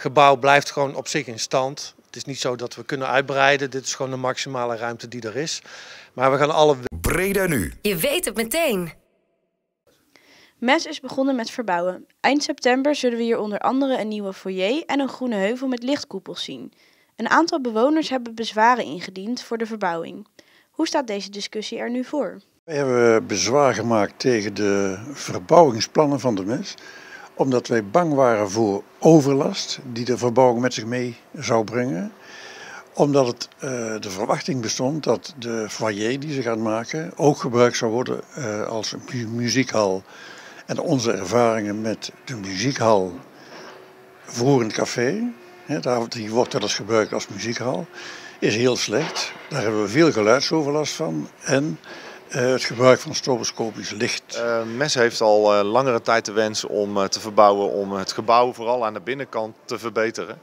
gebouw blijft gewoon op zich in stand. Het is niet zo dat we kunnen uitbreiden. Dit is gewoon de maximale ruimte die er is. Maar we gaan alle... Breda nu. Je weet het meteen. MES is begonnen met verbouwen. Eind september zullen we hier onder andere een nieuwe foyer en een groene heuvel met lichtkoepels zien. Een aantal bewoners hebben bezwaren ingediend voor de verbouwing. Hoe staat deze discussie er nu voor? Wij hebben bezwaar gemaakt tegen de verbouwingsplannen van de MES, omdat wij bang waren voor overlast die de verbouwing met zich mee zou brengen. Omdat het de verwachting bestond dat de foyer die ze gaan maken ook gebruikt zou worden als een muziekhal. En onze ervaringen met de muziekhal voor een café, die wordt wel eens gebruikt als muziekhal, is heel slecht. Daar hebben we veel geluidsoverlast van en het gebruik van stroboscopisch licht. MES heeft al langere tijd de wens om te verbouwen, om het gebouw vooral aan de binnenkant te verbeteren.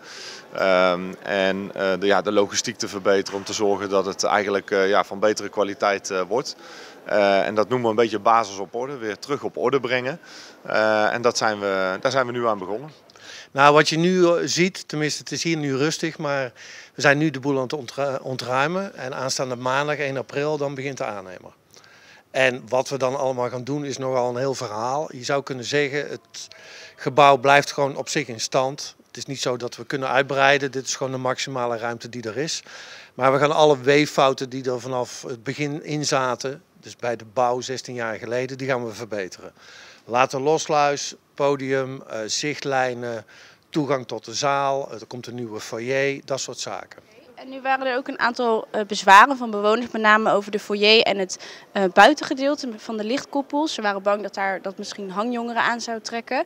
En de logistiek te verbeteren om te zorgen dat het eigenlijk van betere kwaliteit wordt. En dat noemen we een beetje basis op orde, weer terug op orde brengen. En daar zijn we nu aan begonnen. Nou, wat je nu ziet, tenminste het is hier nu rustig, maar we zijn nu de boel aan het ontruimen. En aanstaande maandag 1 april dan begint de aannemer. En wat we dan allemaal gaan doen is nogal een heel verhaal. Je zou kunnen zeggen, het gebouw blijft gewoon op zich in stand. Het is niet zo dat we kunnen uitbreiden, dit is gewoon de maximale ruimte die er is. Maar we gaan alle weeffouten die er vanaf het begin in zaten, dus bij de bouw 16 jaar geleden, die gaan we verbeteren. Laterlosluis, podium, zichtlijnen, toegang tot de zaal, er komt een nieuwe foyer, dat soort zaken. En nu waren er ook een aantal bezwaren van bewoners, met name over de foyer en het buitengedeelte van de lichtkoepels. Ze waren bang dat misschien hangjongeren aan zou trekken.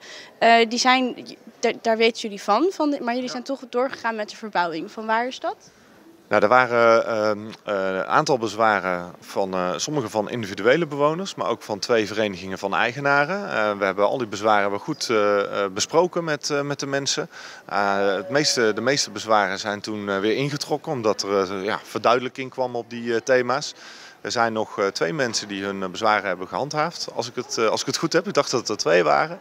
Daar weten jullie van, maar jullie zijn toch doorgegaan met de verbouwing. Van waar is dat? Nou, er waren een aantal bezwaren van sommige van individuele bewoners, maar ook van 2 verenigingen van eigenaren. We hebben al die bezwaren goed besproken met de mensen. De meeste bezwaren zijn toen weer ingetrokken, omdat er verduidelijking kwam op die thema's. Er zijn nog 2 mensen die hun bezwaren hebben gehandhaafd, als ik het goed heb. Ik dacht dat er 2 waren.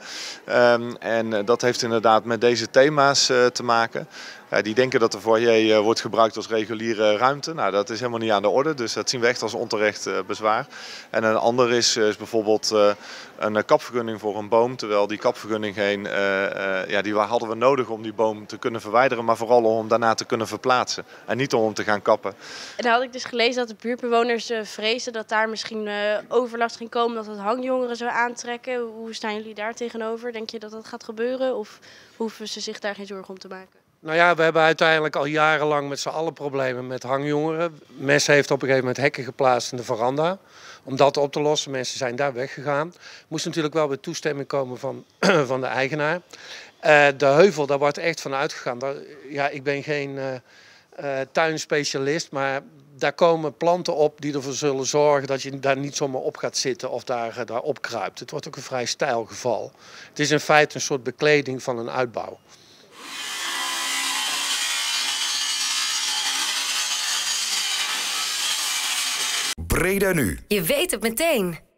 En dat heeft inderdaad met deze thema's te maken. Die denken dat de foyer wordt gebruikt als reguliere ruimte. Nou, dat is helemaal niet aan de orde, dus dat zien we echt als onterecht bezwaar. En een ander is bijvoorbeeld een kapvergunning voor een boom, terwijl die kapvergunning die hadden we nodig om die boom te kunnen verwijderen, maar vooral om hem daarna te kunnen verplaatsen en niet om hem te gaan kappen. En dan had ik dus gelezen dat de buurtbewoners vreesden dat daar misschien overlast ging komen, dat het hangjongeren zou aantrekken. Hoe staan jullie daar tegenover? Denk je dat dat gaat gebeuren of hoeven ze zich daar geen zorgen om te maken? Nou ja, we hebben uiteindelijk al jarenlang met z'n allen problemen met hangjongeren. MES heeft op een gegeven moment hekken geplaatst in de veranda. Om dat op te lossen, mensen zijn daar weggegaan. Moest natuurlijk wel weer toestemming komen van de eigenaar. De heuvel, daar wordt echt van uitgegaan. Ik ben geen tuinspecialist, maar daar komen planten op die ervoor zullen zorgen dat je daar niet zomaar op gaat zitten of daar opkruipt. Het wordt ook een vrij steil geval. Het is in feite een soort bekleding van een uitbouw. Breda nu. Je weet het meteen.